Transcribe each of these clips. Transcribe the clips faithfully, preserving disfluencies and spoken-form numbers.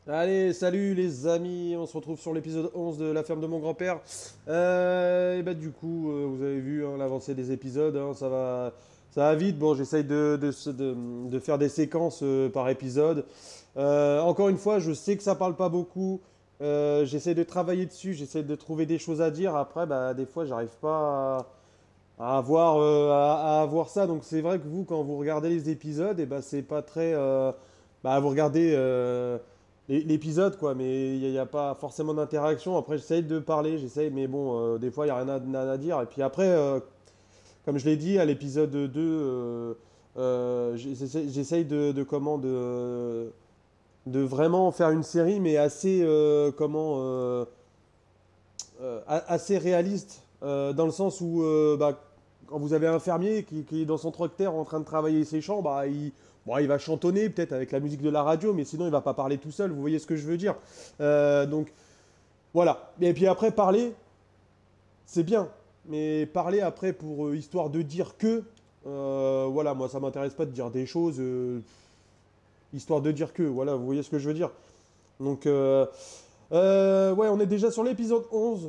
Allez, salut les amis, on se retrouve sur l'épisode onze de La ferme de mon grand-père. Euh, et bah du coup, euh, vous avez vu hein, l'avancée des épisodes, hein, ça va, ça va vite. Bon, j'essaye de, de, se- de- de faire des séquences euh, par épisode. Euh, encore une fois, je sais que ça parle pas beaucoup. Euh, j'essaie de travailler dessus, j'essaie de trouver des choses à dire. Après, bah des fois, j'arrive pas à, à avoir, euh, à, à avoir ça. Donc c'est vrai que vous, quand vous regardez les épisodes, et bah c'est pas très, euh, bah vous regardez. euh, l'é- l'épisode quoi, mais il n'y a, y a pas forcément d'interaction. Après, j'essaye de parler, j'essaye, mais bon, euh, des fois, il n'y a rien à, rien à dire. Et puis après, euh, comme je l'ai dit, à l'épisode deux, euh, euh, j'essaye j'essaye de, de comment de, de vraiment faire une série, mais assez, euh, comment, euh, euh, a- assez réaliste, euh, dans le sens où, euh, bah, quand vous avez un fermier qui, qui est dans son tracteur en train de travailler ses champs, bah, il, bon, il va chantonner peut-être avec la musique de la radio, mais sinon il va pas parler tout seul, vous voyez ce que je veux dire. Euh, donc voilà. Et puis après, parler, c'est bien. Mais parler après pour euh, histoire de dire que, euh, voilà, moi ça m'intéresse pas de dire des choses, euh, histoire de dire que, voilà, vous voyez ce que je veux dire. Donc, euh, euh, ouais, on est déjà sur l'épisode onze.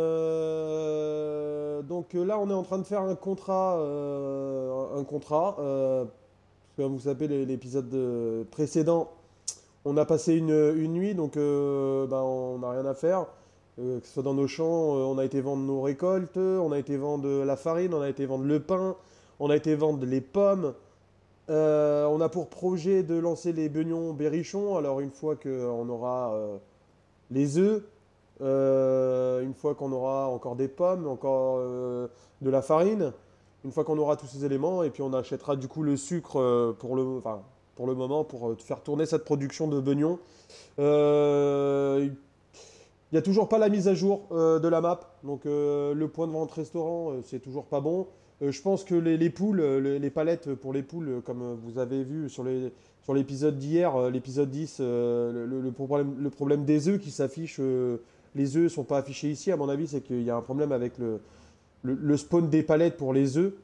Euh, donc euh, là, on est en train de faire un contrat, euh, un contrat. Euh, comme vous savez, les- l'épisode euh, précédent, on a passé une, une nuit, donc euh, bah, on n'a rien à faire. Euh, que ce soit dans nos champs, euh, on a été vendre nos récoltes, on a été vendre la farine, on a été vendre le pain, on a été vendre les pommes. Euh, on a pour projet de lancer les beignons berrichons. Alors une fois qu'on aura euh, les œufs, euh, une fois qu'on aura encore des pommes, encore euh, de la farine, une fois qu'on aura tous ces éléments, et puis on achètera du coup le sucre euh, pour le, enfin, pour le moment pour euh, faire tourner cette production de beignons. Euh, il n'y a toujours pas la mise à jour euh, de la map, donc euh, le point de vente restaurant, euh, c'est toujours pas bon. Euh, je pense que les, les poules, euh, les, les palettes pour les poules, euh, comme euh, vous avez vu sur les, sur l'épisode d'hier, euh, l'épisode dix, euh, le, le- le problème, le problème des œufs qui s'affichent, euh, les œufs ne sont pas affichés ici, à mon avis, c'est qu'il y a un problème avec le, le, le spawn des palettes pour les œufs.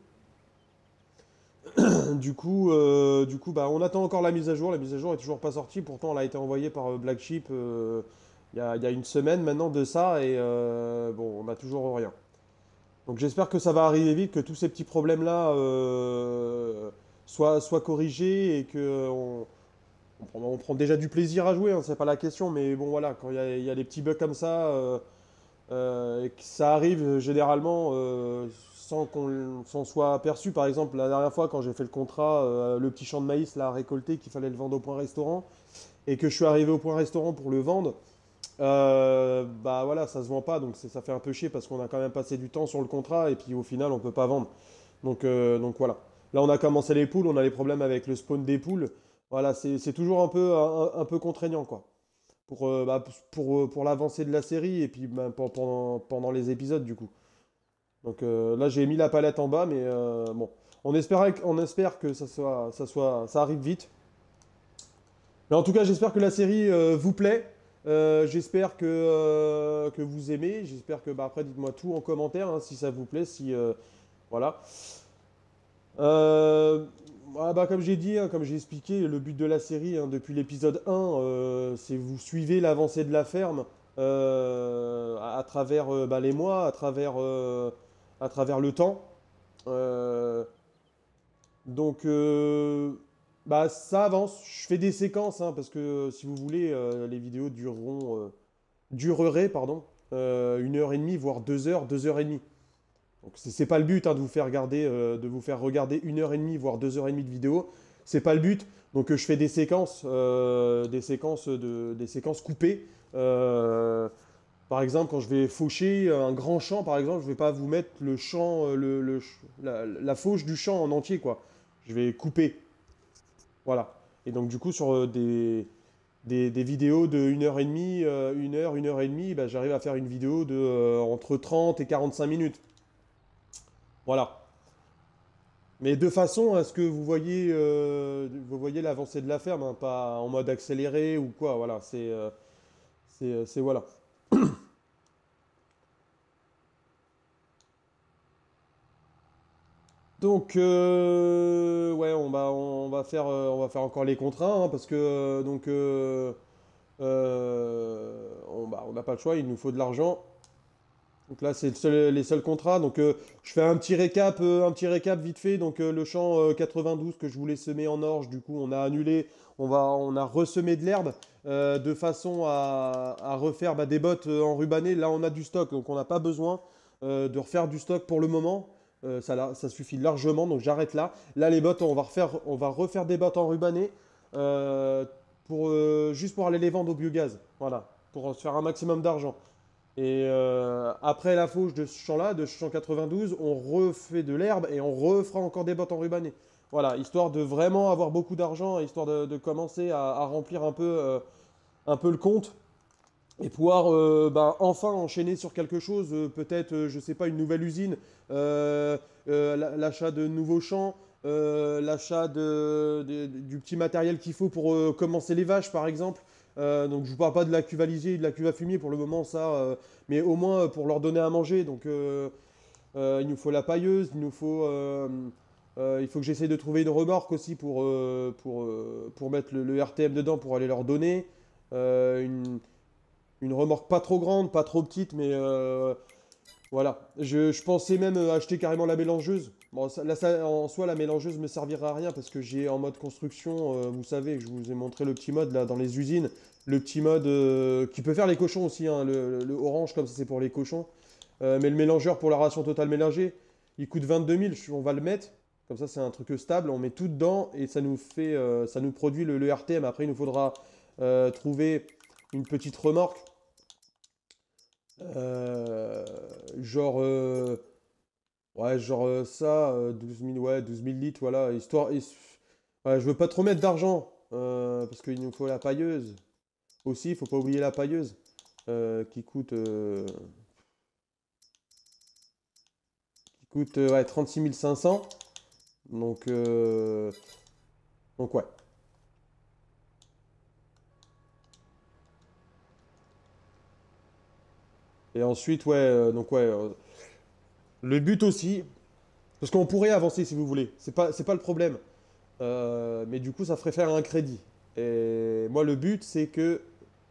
Du coup, euh, du coup bah, on attend encore la mise à jour. La mise à jour est toujours pas sortie. Pourtant, elle a été envoyée par euh, Black Sheep euh, il y a, il y a une semaine maintenant de ça. Et euh, bon, on n'a toujours rien. Donc j'espère que ça va arriver vite, que tous ces petits problèmes-là euh, soient, soient corrigés et que on, on prend, on prend déjà du plaisir à jouer, hein, c'est pas la question. Mais bon, voilà, quand il y a, il y a des petits bugs comme ça, euh, euh, et que ça arrive généralement euh, sans qu'on s'en soit aperçu. Par exemple, la dernière fois, quand j'ai fait le contrat, euh, le petit champ de maïs là, à récolter, qu'il fallait le vendre au point restaurant, et que je suis arrivé au point restaurant pour le vendre, euh, bah voilà, ça se vend pas, donc c'est- ça fait un peu chier parce qu'on a quand même passé du temps sur le contrat, et puis au final, on peut pas vendre. Donc, euh, donc voilà. Là, on a commencé les poules, on a les problèmes avec le spawn des poules. Voilà, c'est c'est toujours un peu, un, un peu contraignant, quoi pour, euh, bah, pour, euh, pour l'avancée de la série et puis bah, pen- pendant, pendant les épisodes du coup. Donc euh, là j'ai mis la palette en bas mais euh, bon. On espère, on espère que ça soit, ça soit, ça arrive vite. Mais en tout cas j'espère que la série euh, vous plaît. Euh, j'espère que, euh, que vous aimez. J'espère que bah, après dites-moi tout en commentaire hein, si ça vous plaît. Si euh, voilà. Euh, ah bah, comme j'ai dit, hein, comme j'ai expliqué, le but de la série hein, depuis l'épisode un, euh, c'est vous suivez l'avancée de la ferme euh, à, à travers euh, bah, les mois, à travers, euh, à travers le temps. Euh, donc, euh, bah, ça avance. Je fais des séquences hein, parce que euh, si vous voulez, euh, les vidéos dureront, euh, dureraient pardon, euh, une heure et demie, voire deux heures, deux heures et demie. Donc c'est c'est pas le but hein, de vous faire regarder, euh, de vous faire regarder une heure et demie, voire deux heures et demie de vidéo. C'est pas le but. Donc euh, je fais des séquences, euh, des séquences de, des séquences coupées. Euh, par exemple, quand je vais faucher un grand champ, par exemple, je vais pas vous mettre le champ, euh, le, le ch- la, la fauche du champ en entier, quoi. Je vais couper, voilà. Et donc du coup sur euh, des, des, des vidéos de une heure et demie, euh, une heure, une heure et demie, bah, j'arrive à faire une vidéo de euh, entre trente et quarante-cinq minutes. Voilà. Mais de façon à ce que vous voyez, euh, vous voyez l'avancée de la ferme, hein, pas en mode accéléré ou quoi. Voilà, c'est, euh, c'est, euh, c'est voilà. Donc, euh, ouais, on va, on va faire, euh, on va faire encore les contrats, hein, parce que euh, donc, euh, euh, n'a pas le choix, il nous faut de l'argent. Donc là, c'est le seul- les seuls contrats. Donc euh, je fais un petit récap, euh, un petit récap vite fait. Donc euh, le champ euh, quatre-vingt-douze que je voulais semer en orge, du coup, on a annulé. On va, on a ressemé de l'herbe euh, de façon à, à refaire bah, des bottes euh, enrubannées. Là, on a du stock, donc on n'a pas besoin euh, de refaire du stock pour le moment. Euh, ça, la- ça suffit largement, donc j'arrête là. Là, les bottes, on va refaire, on va refaire des bottes enrubannées euh, pour, euh, juste pour aller les vendre au biogaz. Voilà, pour se faire un maximum d'argent. Et euh, après la fauche de ce champ-là, de ce champ quatre-vingt-douze, on refait de l'herbe et on refera encore des bottes enrubannées. Voilà, histoire de vraiment avoir beaucoup d'argent, histoire de, de commencer à, à remplir un peu, euh, un peu le compte et pouvoir euh, ben, enfin enchaîner sur quelque chose, euh, peut-être, euh, je sais pas, une nouvelle usine, euh, euh, la- l'achat de nouveaux champs, euh, l'achat de, de- du petit matériel qu'il faut pour euh, commencer les vaches, par exemple. Euh, donc je vous parle pas de la cuve à lisier et de la cuve à fumier pour le moment, ça, euh, mais au moins euh, pour leur donner à manger. Donc euh, euh, il nous faut la pailleuse, il nous faut, euh, euh, il faut que j'essaye de trouver une remorque aussi pour, euh, pour, euh, pour mettre le, le R T M dedans pour aller leur donner. Euh, une, une remorque pas trop grande, pas trop petite, mais euh, voilà. Je, je pensais même euh, acheter carrément la mélangeuse. Bon, ça- là, ça- en soi, la mélangeuse me servira à rien parce que j'ai en mode construction, euh, vous savez, je vous ai montré le petit mode là dans les usines, le petit mode euh, qui peut faire les cochons aussi, hein, le, le orange comme ça c'est pour les cochons. Euh, mais le mélangeur pour la ration totale mélangée, il coûte vingt-deux mille, je- on va le mettre. Comme ça, c'est un truc stable, on met tout dedans et ça nous fait, euh, ça nous produit le, le R T M. Après, il nous faudra euh, trouver une petite remorque euh, genre, euh, ouais, genre euh, ça, euh, douze mille, ouais, douze mille litres, voilà, histoire, his- ouais, je veux pas trop mettre d'argent, euh, parce qu'il nous faut la pailleuse. Aussi, il faut pas oublier la pailleuse, euh, qui coûte, euh, qui coûte euh, ouais, trente-six mille cinq cents, donc, euh, donc ouais. Et ensuite, ouais, euh, donc ouais, euh, le but aussi, parce qu'on pourrait avancer si vous voulez, c'est pas, c'est pas le problème. Euh, mais du coup, ça ferait faire un crédit. Et moi, le but, c'est que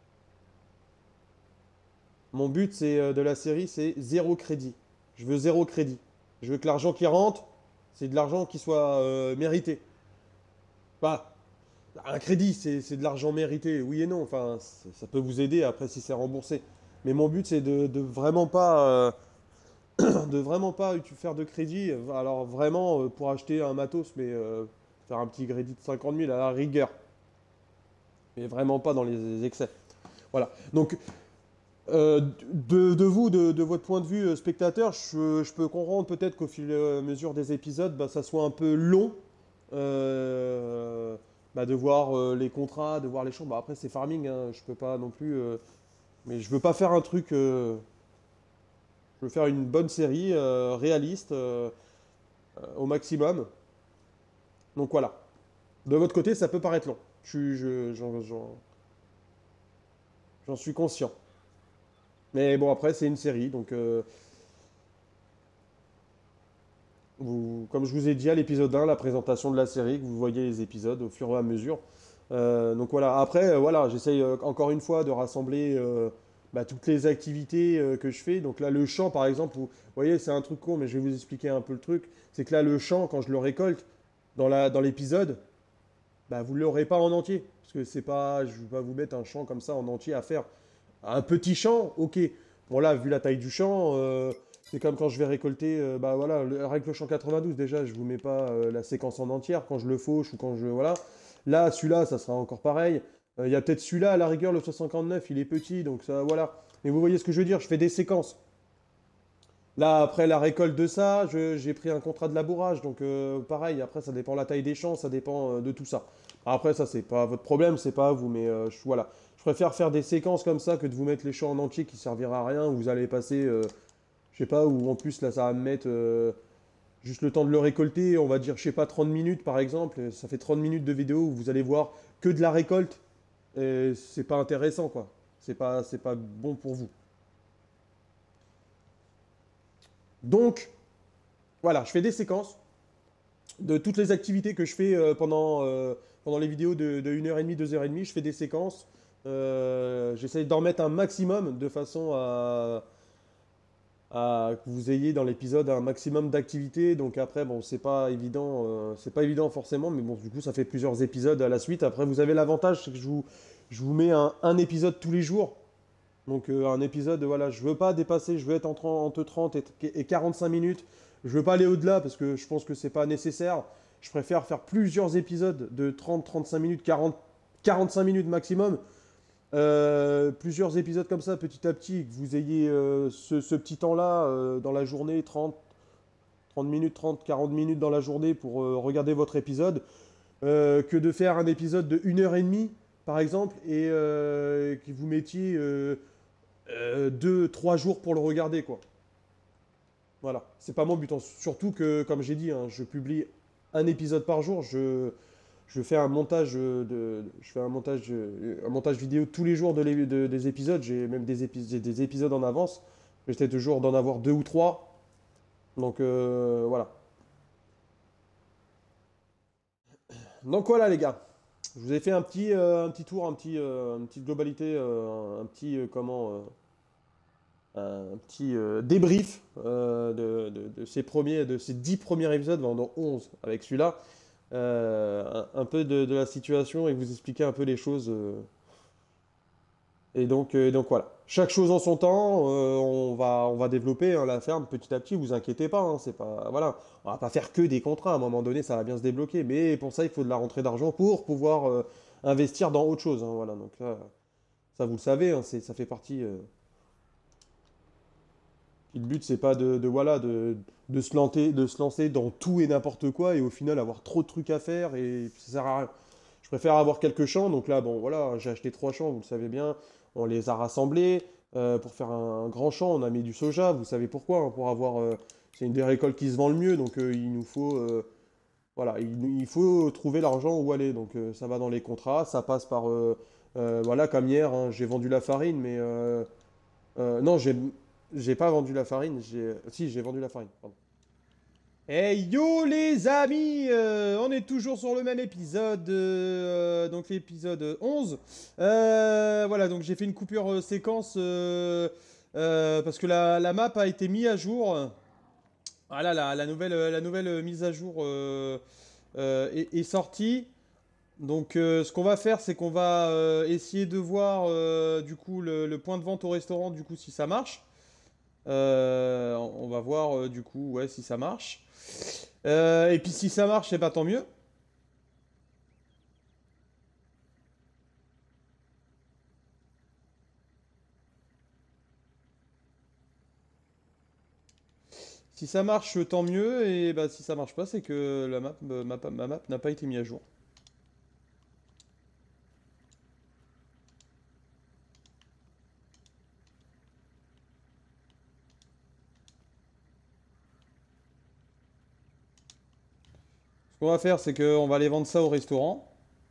mon but c'est euh, de la série, c'est zéro crédit. Je veux zéro crédit. Je veux que l'argent qui rentre, c'est de l'argent qui soit euh, mérité. Bah, un crédit, c'est c'est de l'argent mérité, oui et non. Enfin, c'est- ça peut vous aider après si c'est remboursé. Mais mon but, c'est de, de vraiment pas, euh, de vraiment pas tu- faire de crédit. Alors vraiment euh, pour acheter un matos, mais euh, faire un petit crédit de cinquante mille à la rigueur. Mais vraiment pas dans les excès. Voilà. Donc Euh, de, de vous, de, de votre point de vue euh, spectateur, je, je peux comprendre peut-être qu'au fil et à mesure des épisodes, bah, ça soit un peu long euh, bah, de voir euh, les contrats, de voir les champs. Bah, après, c'est farming, hein, je peux pas non plus. Euh, mais je veux pas faire un truc. Euh, je veux faire une bonne série euh, réaliste euh, euh, au maximum. Donc voilà. De votre côté, ça peut paraître long. Je, suis- je- j'en, j'en- j'en suis conscient. Mais bon, après, c'est une série, donc. Euh, Vous, comme je vous ai dit à l'épisode un, la présentation de la série, que vous voyez les épisodes au fur et à mesure. Euh, donc voilà, après, euh, voilà, j'essaye euh, encore une fois de rassembler euh, bah, toutes les activités euh, que je fais. Donc là, le chant, par exemple, vous, vous voyez, c'est un truc con, mais je vais vous expliquer un peu le truc. C'est que là, le chant, quand je le récolte dans la, dans l'épisode, bah, vous ne l'aurez pas en entier. Parce que c'est pas, je ne vais pas vous mettre un chant comme ça en entier à faire. Un petit champ, ok. Bon là, vu la taille du champ, euh, c'est comme quand je vais récolter, euh, bah voilà, le, avec le champ quatre-vingt-douze déjà, je vous mets pas euh, la séquence en entière quand je le fauche ou quand je, voilà. Là, celui-là, ça sera encore pareil. Euh, Il y a peut-être celui-là, à la rigueur, le soixante-neuf, il est petit, donc ça, voilà. Mais vous voyez ce que je veux dire, je fais des séquences. Là, après la récolte de ça, je- j'ai pris un contrat de labourage, donc euh, pareil, après ça dépend de la taille des champs, ça dépend euh, de tout ça. Après ça, c'est pas votre problème, c'est pas à vous, mais euh, je, voilà. Je préfère faire des séquences comme ça que de vous mettre les champs en entier qui servira à rien, où vous allez passer, euh, je sais pas, où en plus là ça va me mettre euh, juste le temps de le récolter, on va dire, je sais pas, trente minutes par exemple, ça fait trente minutes de vidéo où vous allez voir que de la récolte, et c'est pas intéressant quoi. C'est pas, c'est pas bon pour vous. Donc, voilà, je fais des séquences de toutes les activités que je fais euh, pendant, euh, pendant les vidéos de, de une heure trente, deux heures trente, je fais des séquences. Euh, j'essaye d'en mettre un maximum de façon à, à que vous ayez dans l'épisode un maximum d'activités. Donc après, bon, c'est pas évident, euh, c'est pas évident forcément, mais bon, du coup, ça fait plusieurs épisodes à la suite. Après, vous avez l'avantage, c'est que je vous, je vous mets un, un épisode tous les jours. Donc euh, un épisode, voilà, je veux pas dépasser, je veux être entre, entre trente et, et quarante-cinq minutes. Je veux pas aller au-delà parce que je pense que c'est pas nécessaire. Je préfère faire plusieurs épisodes de trente, trente-cinq minutes, quarante, quarante-cinq minutes maximum. Euh, plusieurs épisodes comme ça, petit à petit, que vous ayez euh, ce, ce petit temps-là euh, dans la journée, trente, trente minutes, trente, quarante minutes dans la journée pour euh, regarder votre épisode, euh, que de faire un épisode de une heure et demie, par exemple, et euh, que vous mettiez euh, euh, deux, trois jours pour le regarder, quoi. Voilà, c'est pas mon but, hein. Surtout que, comme j'ai dit, hein, je publie un épisode par jour. Je, je fais un montage de, je fais un montage, un montage vidéo tous les jours de les- de- des épisodes. J'ai même des, épis- j'ai des épisodes en avance. J'essaie toujours d'en avoir deux ou trois. Donc euh, voilà. Donc voilà les gars. Je vous ai fait un petit, euh, un petit tour, un petit, euh, une petite globalité, euh, un petit euh, comment, euh, un petit euh, débrief euh, de, de- de ces premiers, de ces dix premiers épisodes, dans onze avec celui-là. Euh, un, un peu de, de la situation et vous expliquer un peu les choses. euh, Et donc, euh, donc voilà. Chaque chose en son temps, euh, on va, on va développer hein, la ferme petit à petit, vous inquiétez pas, hein, c'est pas, voilà. On va pas faire que des contrats, à un moment donné, ça va bien se débloquer. Mais pour ça, il faut de la rentrée d'argent pour pouvoir euh, investir dans autre chose, hein, voilà. Donc ça, ça, vous le savez, hein, c'est, ça fait partie. euh, Puis le but, c'est pas de, de, voilà, de, de se lancer, de se lancer dans tout et n'importe quoi et au final avoir trop de trucs à faire et ça sert à rien. Je préfère avoir quelques champs. Donc là, bon, voilà, j'ai acheté trois champs, vous le savez bien. On les a rassemblés euh, pour faire un, un grand champ. On a mis du soja, vous savez pourquoi, hein, pour avoir. euh, c'est une des récoltes qui se vend le mieux, donc euh, il nous faut. euh, voilà, il, il faut trouver l'argent où aller. Donc euh, ça va dans les contrats, ça passe par. euh, euh, voilà, comme hier, hein, j'ai vendu la farine, mais. euh, euh, non, j'ai j'ai pas vendu la farine. J'ai si j'ai vendu la farine. Pardon. Hey yo les amis, euh, on est toujours sur le même épisode, euh, donc l'épisode onze. Euh, voilà, donc j'ai fait une coupure euh, séquence euh, euh, parce que la, la map a été mise à jour. Voilà, la, la nouvelle, euh, la nouvelle euh, mise à jour euh, euh, est, est sortie. Donc euh, ce qu'on va faire, c'est qu'on va euh, essayer de voir euh, du coup le, le point de vente au restaurant, du coup si ça marche. Euh, on va voir euh, du coup ouais, si ça marche. Euh, et puis si ça marche, c'est pas tant mieux. Si ça marche, tant mieux. Et bah si ça marche pas, c'est que la map, euh, ma, ma map n'a pas été mise à jour. Ce qu'on va faire, c'est qu'on va aller vendre ça au restaurant.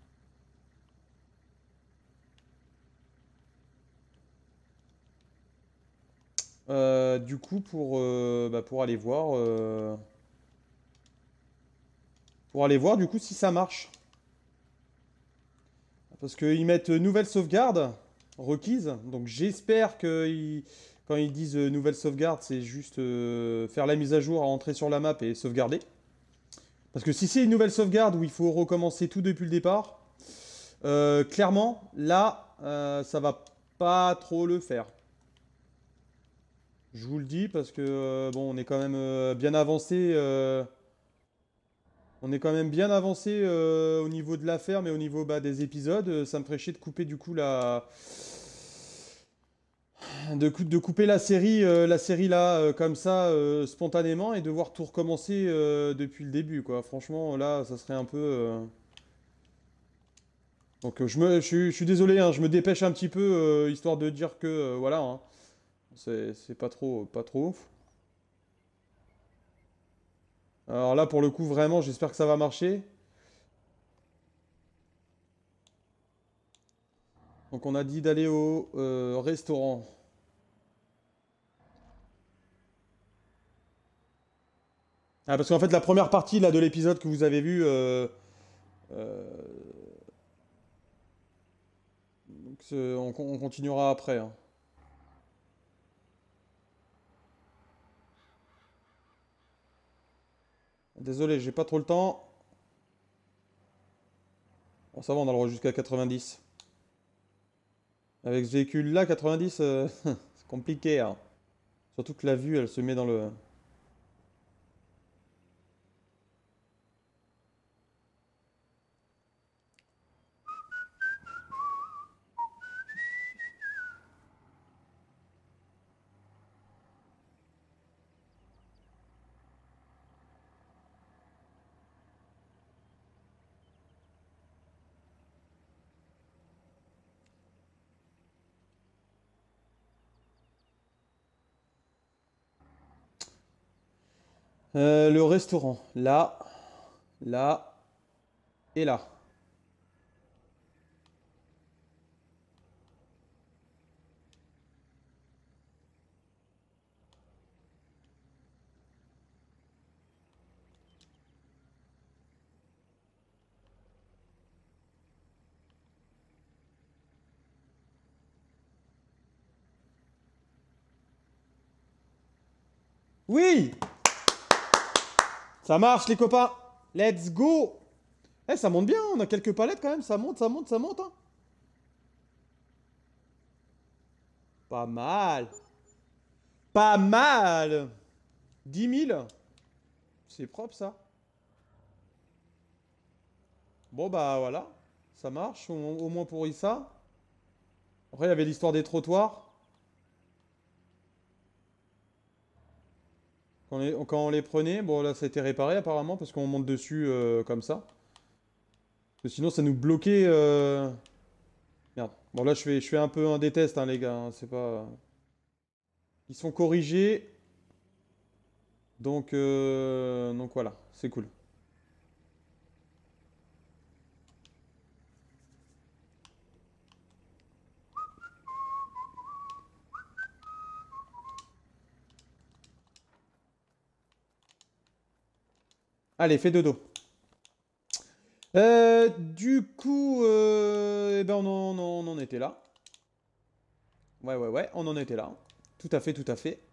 Euh, du coup, pour, euh, bah, pour aller voir, euh, pour aller voir du coup si ça marche. Parce qu'ils mettent euh, nouvelle sauvegarde requise. Donc j'espère que ils- quand ils disent euh, nouvelle sauvegarde, c'est juste euh, faire la mise à jour, entrer sur la map et sauvegarder. Parce que si c'est une nouvelle sauvegarde où il faut recommencer tout depuis le départ, euh, clairement, là, euh, ça va pas trop le faire. Je vous le dis parce que euh, bon, on est quand même euh, bien avancé. euh, on est quand même bien avancé euh, au niveau de la ferme et au niveau bah, des épisodes. Euh, Ça me ferait chier de couper du coup la, de, cou- de couper la série, euh, la série là euh, comme ça euh, spontanément et devoir tout recommencer euh, depuis le début quoi. Franchement, là, ça serait un peu. euh, Donc euh, je me, je, suis je suis désolé, hein, je me dépêche un petit peu euh, histoire de dire que euh, voilà, hein, c'est c'est pas trop, pas trop ouf. Alors là, pour le coup, vraiment, j'espère que ça va marcher. Donc on a dit d'aller au euh, restaurant. Ah, parce qu'en fait, la première partie là de l'épisode que vous avez vu, euh, euh, Donc, c'est- on, on continuera après, hein. Désolé, j'ai pas trop le temps. Bon, ça va, on a le droit jusqu'à quatre-vingt-dix. Avec ce véhicule-là, quatre-vingt-dix, euh, c'est compliqué, hein. Surtout que la vue, elle se met dans le... Euh, le restaurant, là, là et là. Oui! Ça marche, les copains! Let's go! Eh, ça monte bien, on a quelques palettes quand même, ça monte, ça monte, ça monte, hein. Pas mal. Pas mal! dix mille. C'est propre, ça. Bon, bah voilà. Ça marche, au, au moins pour Issa. Après, il y avait l'histoire des trottoirs. Quand on les, quand on les prenait, bon là ça a été réparé apparemment parce qu'on monte dessus euh, comme ça. Parce que sinon ça nous bloquait. euh, Merde. Bon là je fais, je fais un peu un des tests hein, les gars, hein, c'est pas... Ils sont corrigés. Donc, euh, donc voilà, c'est cool. Allez, fais dodo. Euh, du coup, euh, eh ben on en, on en était là. Ouais, ouais, ouais, on en était là. Tout à fait, tout à fait.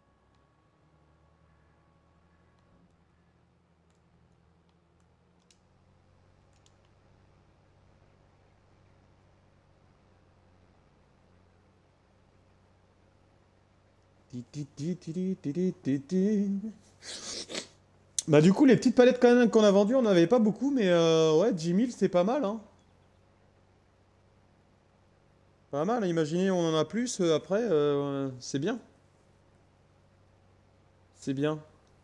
Ti, ti, ti, ti, ti, ti, ti, ti. Bah du coup, les petites palettes quand même qu'on a vendues, on n'en avait pas beaucoup, mais euh, ouais, dix mille, c'est pas mal, hein. Pas mal, hein. Imaginez, on en a plus, euh, après, euh, c'est bien. C'est bien.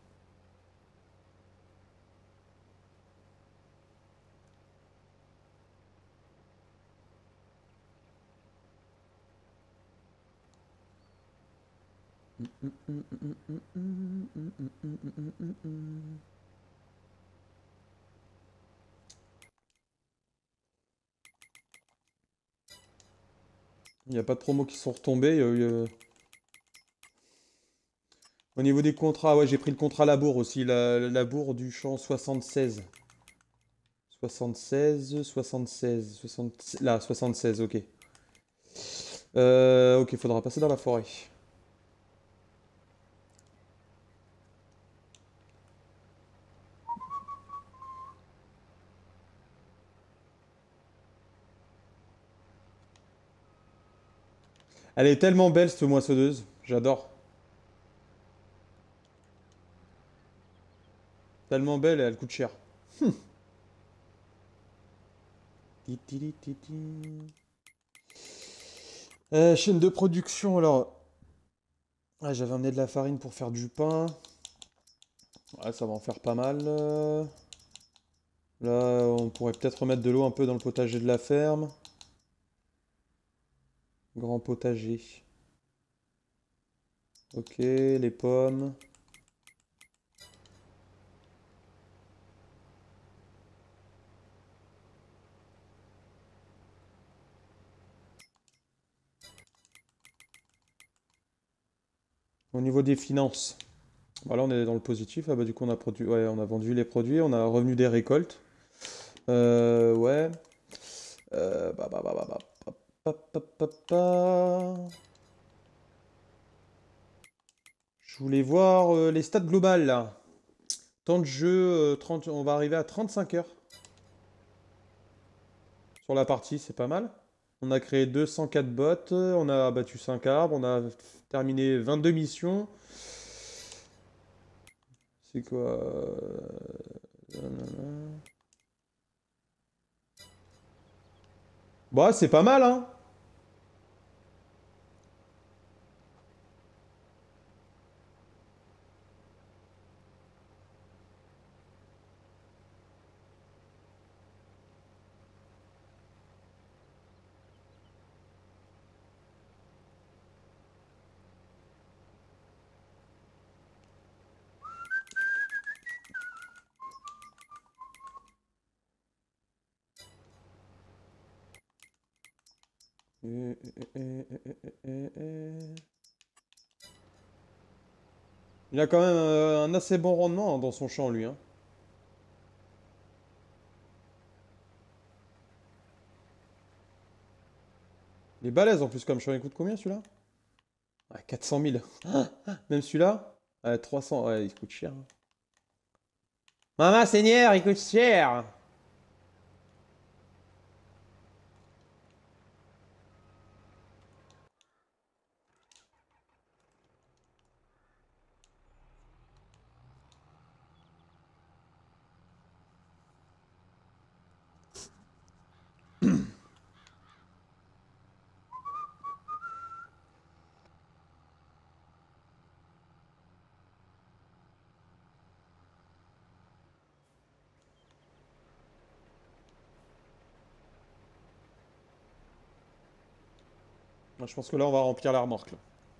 Il n'y a pas de promos qui sont retombés. il y a eu, euh, Au niveau des contrats, ouais, j'ai pris le contrat Labour aussi. La, Labour du champ soixante-seize. soixante-seize, soixante-seize, soixante... Là, soixante-seize, ok. Euh, ok, faudra passer dans la forêt. Elle est tellement belle, cette moissonneuse. J'adore. Tellement belle et elle coûte cher. Ti, ti, ti, ti, ti. Euh, chaîne de production, alors. Ah, j'avais amené de la farine pour faire du pain. Ouais, ça va en faire pas mal. euh. Là, on pourrait peut-être remettre de l'eau un peu dans le potager de la ferme. Grand potager. Ok, les pommes. Au niveau des finances. Voilà, on est dans le positif. Ah bah du coup, on a produit, ouais, on a vendu les produits, on a revenu des récoltes. Euh, ouais. Euh, bah, bah, bah, bah, bah, bah. pa, pa, pa, pa. Je voulais voir euh, les stats globales là. Temps de jeu, euh, trente, on va arriver à trente-cinq heures sur la partie, c'est pas mal. On a créé deux cent quatre bots, on a abattu cinq arbres, on a terminé vingt-deux missions. C'est quoi euh, nanana. Bah, c'est pas mal, hein. Euh, euh, euh, euh, euh, euh, euh. Il a quand même euh, un assez bon rendement hein, dans son champ, lui. Hein. Il est balèze en plus comme champ. Il coûte combien celui-là? Ah, quatre cent mille. Même celui-là? Ouais, trois cents. Ouais, il coûte cher. Hein. Maman Seigneur, il coûte cher! Moi, je pense que là, on va remplir la remorque. Là.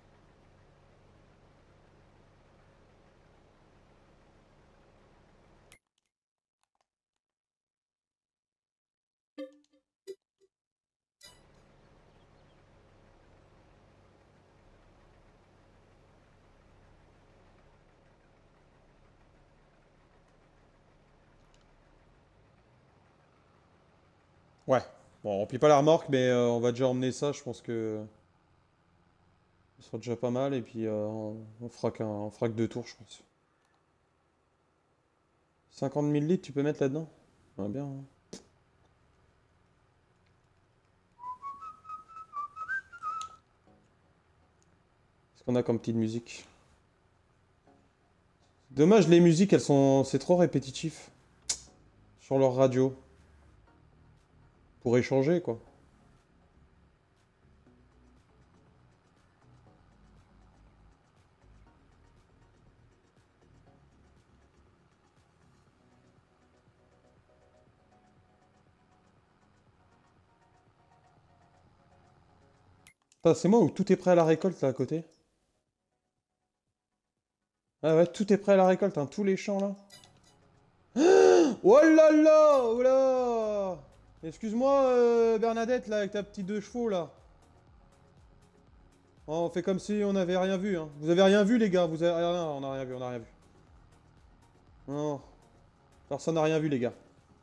Ouais. Bon, on remplit pas la remorque, mais euh, on va déjà emmener ça. Je pense que ce sera déjà pas mal. Et puis, euh, on, on fera qu'un, on fera que deux tours, je pense. cinquante mille litres, tu peux mettre là-dedans? Ouais, bien. Hein. Qu'est-ce qu'on a comme petite musique? Dommage, les musiques, elles sont... C'est trop répétitif. Sur leur radio. Pour échanger, quoi. Putain, c'est moi où tout est prêt à la récolte, là, à côté? Ah ouais, tout est prêt à la récolte, hein, tous les champs, là. Oh là là! Oh là! Excuse-moi, euh, Bernadette, là, avec ta petite deux chevaux, là. Oh, on fait comme si on n'avait rien vu, hein. Vous avez rien vu, les gars? Vous avez rien... On n'a rien vu, on n'a rien vu. Non. Personne n'a rien vu, les gars.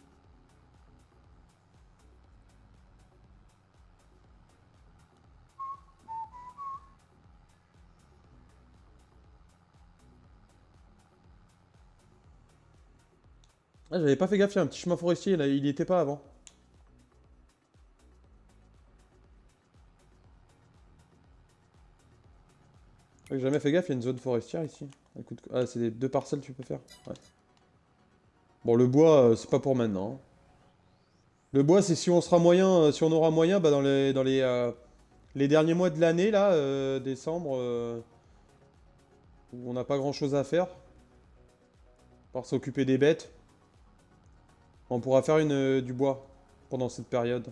Ah, j'avais pas fait gaffe, il y a un petit chemin forestier, là, il y était pas avant. J'ai jamais fait gaffe, il y a une zone forestière ici. Écoute, ah, c'est des deux parcelles tu peux faire. Ouais. Bon, le bois, euh, c'est pas pour maintenant. Hein. Le bois, c'est si on sera moyen, euh, si on aura moyen, bah dans les, dans les, euh, les derniers mois de l'année, là, euh, décembre, euh, où on n'a pas grand-chose à faire, par s'occuper des bêtes, on pourra faire une, euh, du bois pendant cette période.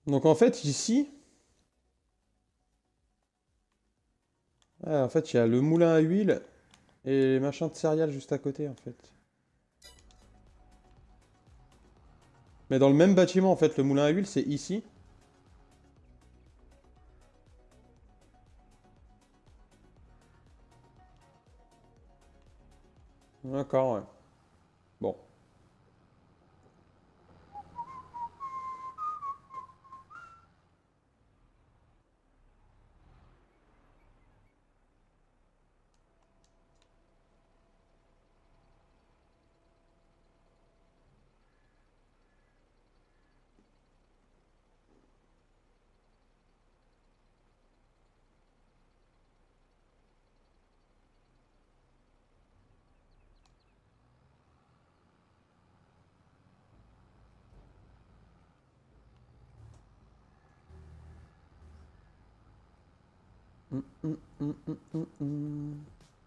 Donc en fait, ici, ah, en fait, il y a le moulin à huile et les machins de céréales juste à côté, en fait. Mais dans le même bâtiment, en fait, le moulin à huile, c'est ici. D'accord, ouais. Bon. Hum, hum, hum, hum, hum, hum.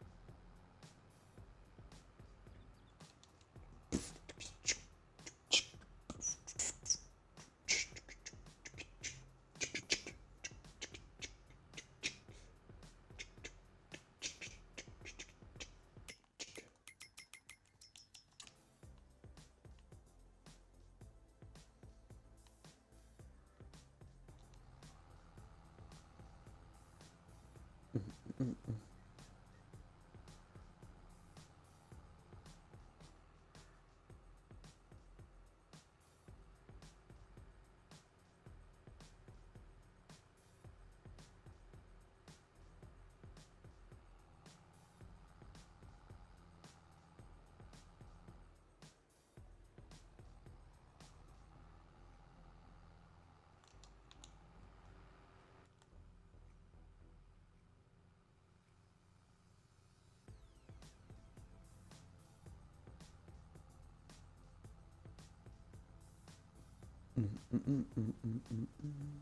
Hum, hum, hum, hum, hum, hum, hum.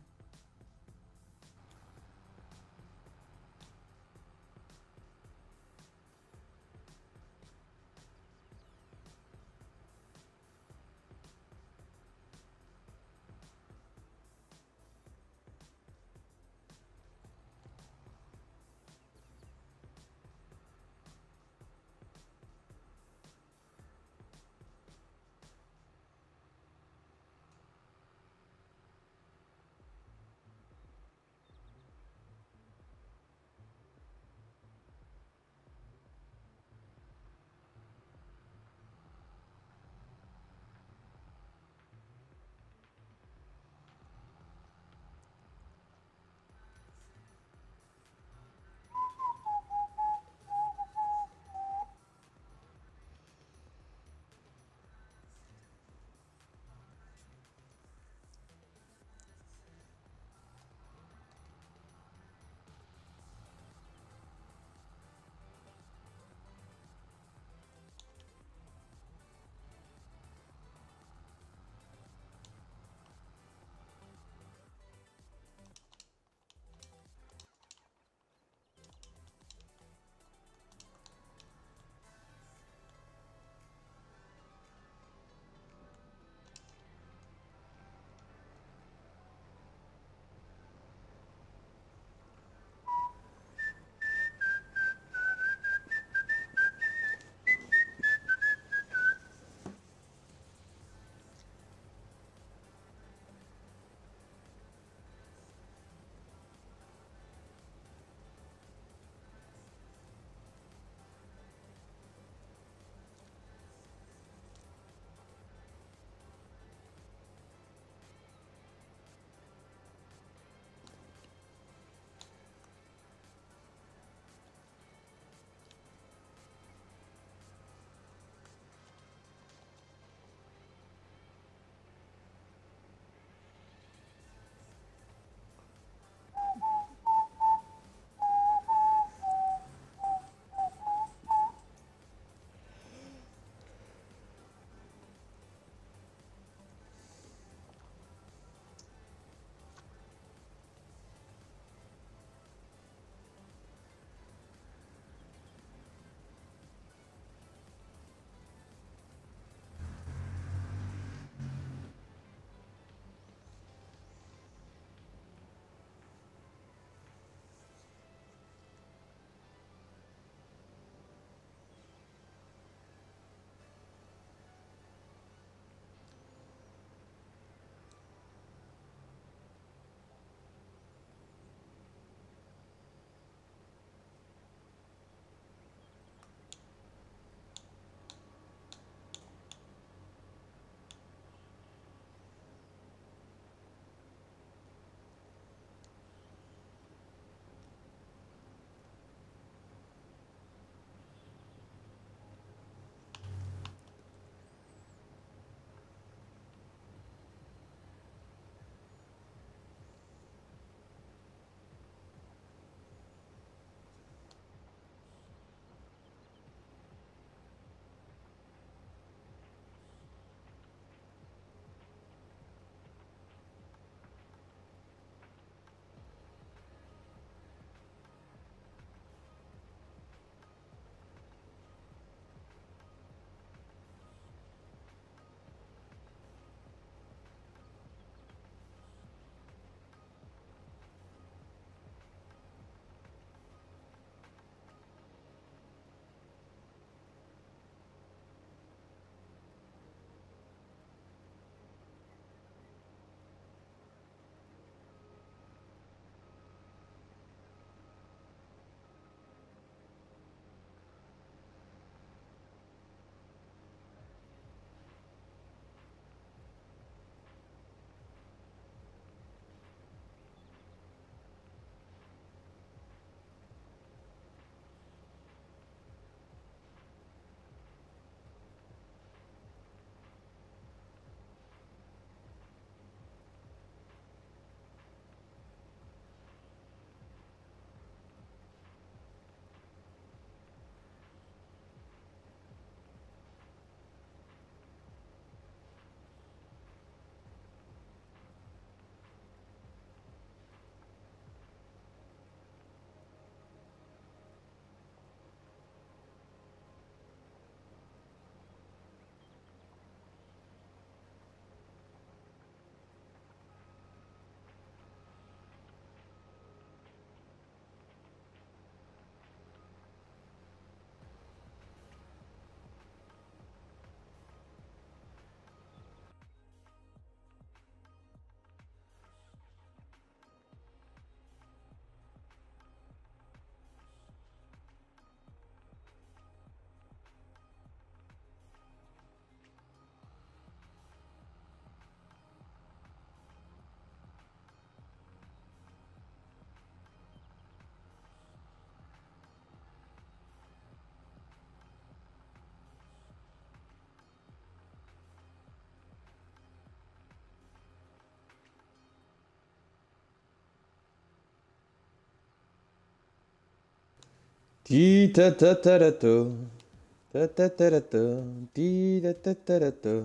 Ti ta ta ta ta ta. Ta ta ta ta ta. Ti ta ta ta ta ta.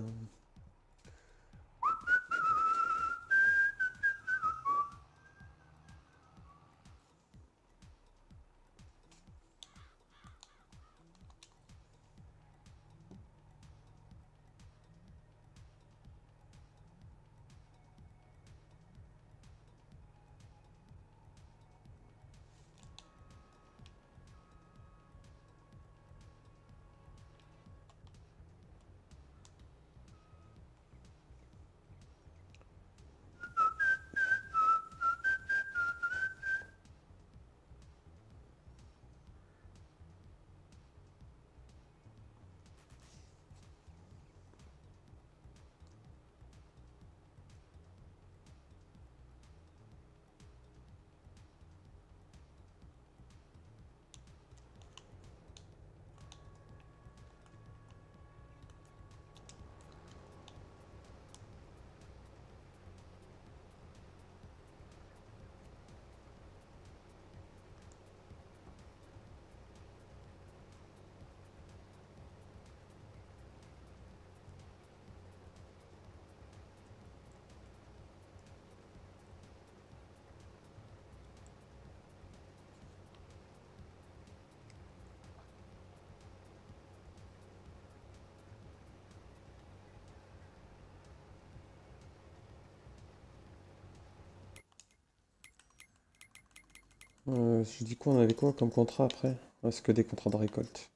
Euh, je dis quoi, on avait quoi comme contrat après? Ouais, c'est que des contrats de récolte.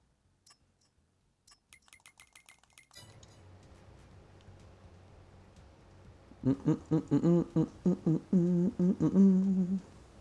Hum, hum, hum, hum, hum, hum, hum, hum, hum, hum, hum, hum.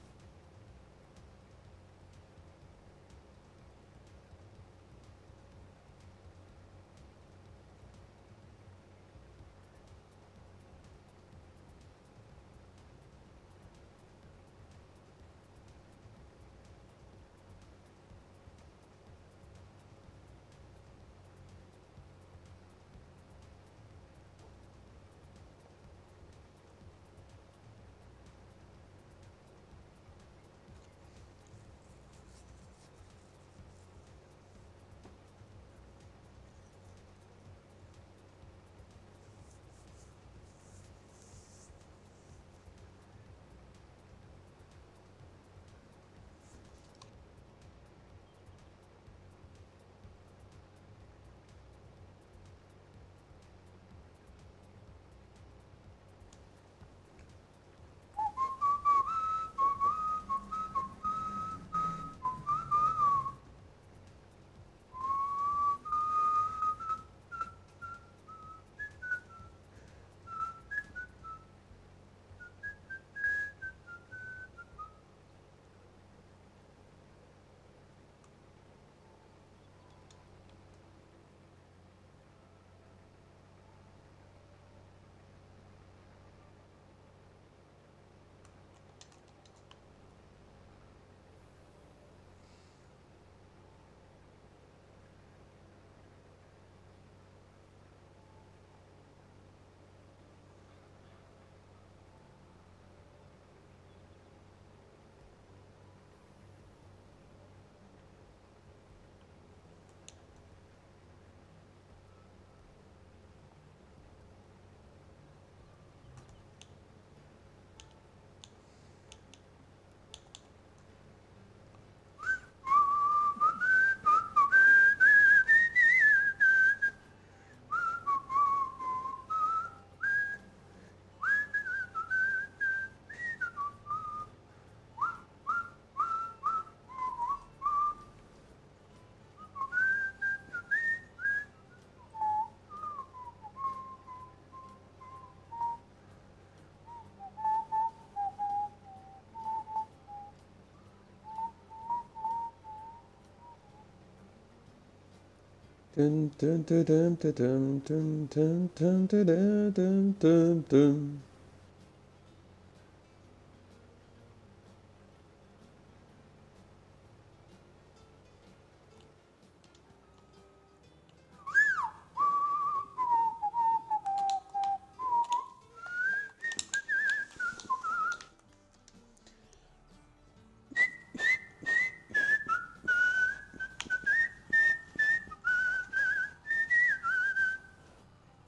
Dun, dun, dun, dun, dun, dun, dun, dun, dun, dun, dun, dun, dun.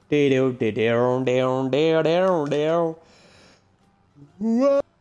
Ouais.